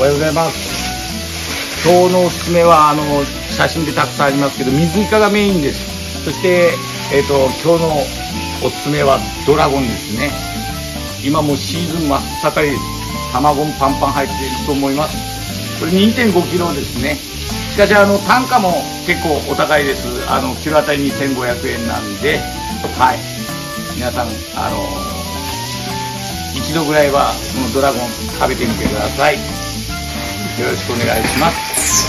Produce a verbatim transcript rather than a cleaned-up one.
おはようございます。今日のおすすめはあの写真でたくさんありますけど、水イカがメインです。そして、えー、と今日のおすすめはドラゴンですね。今もうシーズン真っ盛りです。卵もパンパン入っていると思います。これ にてんごキロですね。しかしあの単価も結構お高いです。あのキロあたりにせんごひゃくえんなんで、はい、皆さんあの一度ぐらいはこのドラゴン食べてみてください。よろしくお願いします。